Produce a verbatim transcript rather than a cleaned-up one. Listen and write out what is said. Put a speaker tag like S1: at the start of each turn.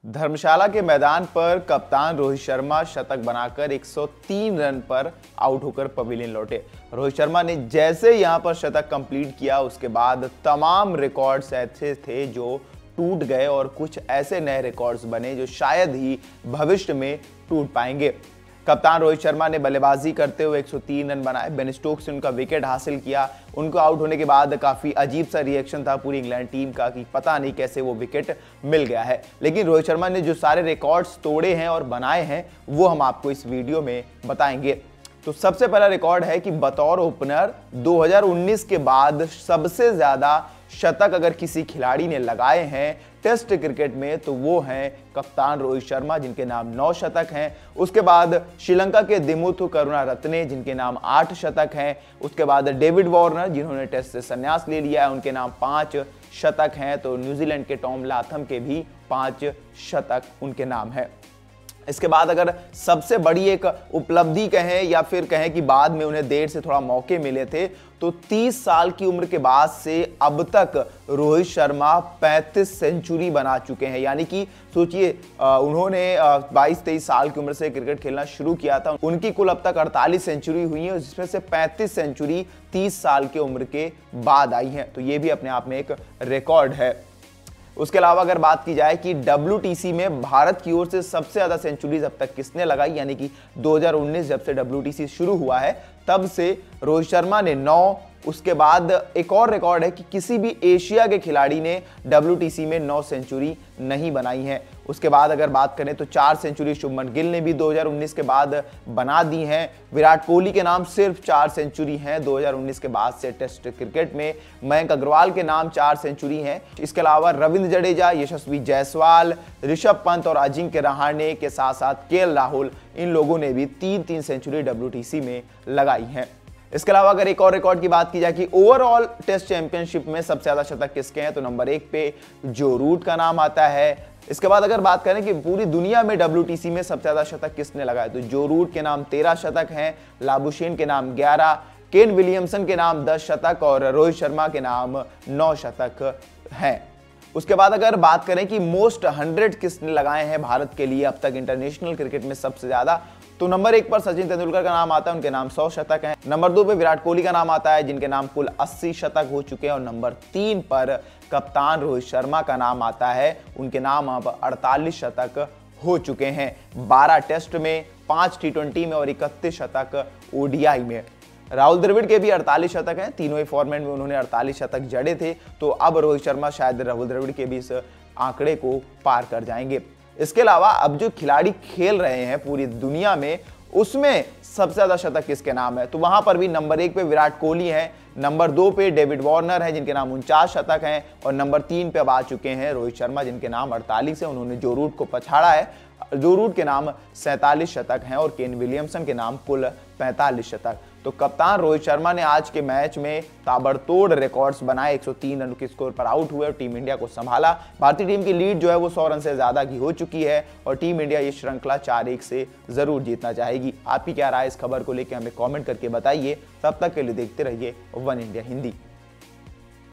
S1: धर्मशाला के मैदान पर कप्तान रोहित शर्मा शतक बनाकर एक सौ तीन रन पर आउट होकर पवेलियन लौटे। रोहित शर्मा ने जैसे यहां पर शतक कंप्लीट किया उसके बाद तमाम रिकॉर्ड्स ऐसे थे जो टूट गए और कुछ ऐसे नए रिकॉर्ड्स बने जो शायद ही भविष्य में टूट पाएंगे। कप्तान रोहित शर्मा ने बल्लेबाजी करते हुए एक सौ तीन रन बनाए। बेन स्टोक्स से उनका विकेट हासिल किया। उनको आउट होने के बाद काफी अजीब सा रिएक्शन था पूरी इंग्लैंड टीम का कि पता नहीं कैसे वो विकेट मिल गया है। लेकिन रोहित शर्मा ने जो सारे रिकॉर्ड्स तोड़े हैं और बनाए हैं वो हम आपको इस वीडियो में बताएंगे। तो सबसे पहला रिकॉर्ड है कि बतौर ओपनर दो हज़ार उन्नीस के बाद सबसे ज्यादा शतक अगर किसी खिलाड़ी ने लगाए हैं टेस्ट क्रिकेट में तो वो हैं कप्तान रोहित शर्मा, जिनके नाम नौ शतक हैं। उसके बाद श्रीलंका के दिमुथु करुणारत्ने, जिनके नाम आठ शतक हैं। उसके बाद डेविड वार्नर, जिन्होंने टेस्ट से संन्यास ले लिया है, उनके नाम पांच शतक हैं। तो न्यूजीलैंड के टॉम लाथम के भी पांच शतक उनके नाम है। इसके बाद अगर सबसे बड़ी एक उपलब्धि कहें या फिर कहें कि बाद में उन्हें देर से थोड़ा मौके मिले थे तो तीस साल की उम्र के बाद से अब तक रोहित शर्मा पैंतीस सेंचुरी बना चुके हैं। यानी कि सोचिए उन्होंने बाईस तेईस साल की उम्र से क्रिकेट खेलना शुरू किया था। उनकी कुल अब तक अड़तालीस सेंचुरी हुई है, जिसमें से पैंतीस सेंचुरी तीस साल की उम्र के बाद आई हैं। तो ये भी अपने आप में एक रिकॉर्ड है। उसके अलावा अगर बात की जाए कि डब्ल्यू टी सी में भारत की ओर से सबसे ज्यादा सेंचुरीज अब तक किसने लगाई, यानी कि दो हज़ार उन्नीस जब से डब्ल्यू टी सी शुरू हुआ है तब से रोहित शर्मा ने नौ। उसके बाद एक और रिकॉर्ड है कि किसी भी एशिया के खिलाड़ी ने डब्ल्यू टी सी में नौ सेंचुरी नहीं बनाई है। उसके बाद अगर बात करें तो चार सेंचुरी शुभमन गिल ने भी दो हज़ार उन्नीस के बाद बना दी हैं। विराट कोहली के नाम सिर्फ चार सेंचुरी हैं दो हज़ार उन्नीस के बाद से टेस्ट क्रिकेट में। मयंक अग्रवाल के नाम चार सेंचुरी हैं। इसके अलावा रविंद्र जडेजा, यशस्वी जायसवाल, ऋषभ पंत और अजिंक्य रहाणे के साथ साथ के एल राहुल, इन लोगों ने भी तीन तीन सेंचुरी डब्ल्यू टी सी में लगाई हैं। इसके अलावा अगर एक और रिकॉर्ड की बात की जाए कि ओवरऑल टेस्ट चैंपियनशिप में सबसे ज्यादा शतक किसके हैं तो नंबर एक पे जो रूट का नाम आता है। इसके बाद अगर बात करें कि पूरी दुनिया में डब्ल्यू टी सी में सबसे ज्यादा शतक किसने लगाए तो जो रूट के नाम तेरह शतक हैं, लाबुशेन के नाम ग्यारह, केन विलियमसन के नाम दस शतक और रोहित शर्मा के नाम नौ शतक हैं। उसके बाद अगर बात करें कि मोस्ट हंड्रेड किसने लगाए हैं भारत के लिए अब तक इंटरनेशनल क्रिकेट में सबसे ज्यादा तो नंबर एक पर सचिन तेंदुलकर का नाम आता है, उनके नाम सौ शतक हैं। नंबर दो पे विराट कोहली का नाम आता है जिनके नाम कुल अस्सी शतक हो चुके हैं और नंबर तीन पर कप्तान रोहित शर्मा का नाम आता है, उनके नाम अब अड़तालीस शतक हो चुके हैं। बारह टेस्ट में, पांच टी ट्वेंटी में और इकतीस शतक ओ डी आई में। राहुल द्रविड़ के भी अड़तालीस शतक हैं, तीनों ही फॉर्मेट में उन्होंने अड़तालीस शतक जड़े थे। तो अब रोहित शर्मा शायद राहुल द्रविड़ के भी इस आंकड़े को पार कर जाएंगे। इसके अलावा अब जो खिलाड़ी खेल रहे हैं पूरी दुनिया में उसमें सबसे ज्यादा शतक किसके नाम है तो वहां पर भी नंबर एक पे विराट कोहली है, नंबर दो पे डेविड वार्नर है जिनके नाम उनचास शतक हैं और नंबर तीन पे अब आ चुके हैं रोहित शर्मा जिनके नाम अड़तालीस है। उन्होंने जो रूट को पछाड़ा है, जो रूट के नाम सैंतालीस शतक हैं और केन विलियमसन के नाम कुल पैंतालीस शतक। तो कप्तान रोहित शर्मा ने आज के मैच में ताबड़तोड़ रिकॉर्ड्स बनाए, एक सौ तीन रन के स्कोर पर आउट हुए और टीम इंडिया को संभाला। भारतीय टीम की लीड जो है वो सौ रन से ज्यादा की हो चुकी है और टीम इंडिया ये श्रृंखला चार एक से जरूर जीतना चाहेगी। आपकी क्या राय इस खबर को लेकर हमें कमेंट करके बताइए। तब तक के लिए देखते रहिए वन इंडिया हिंदी।